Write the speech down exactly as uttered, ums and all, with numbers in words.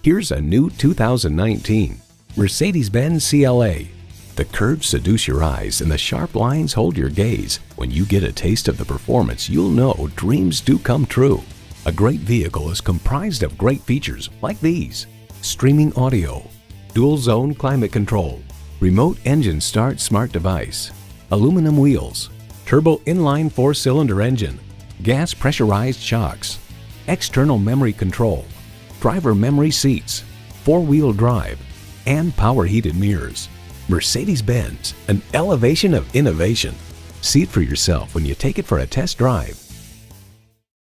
Here's a new two thousand nineteen Mercedes-Benz C L A. The curves seduce your eyes and the sharp lines hold your gaze. When you get a taste of the performance, you'll know dreams do come true. A great vehicle is comprised of great features like these: streaming audio, dual zone climate control, remote engine start smart device, aluminum wheels, turbo inline four-cylinder engine, gas pressurized shocks, external memory control, driver memory seats, four-wheel drive, and power heated mirrors. Mercedes-Benz, an elevation of innovation. See it for yourself when you take it for a test drive.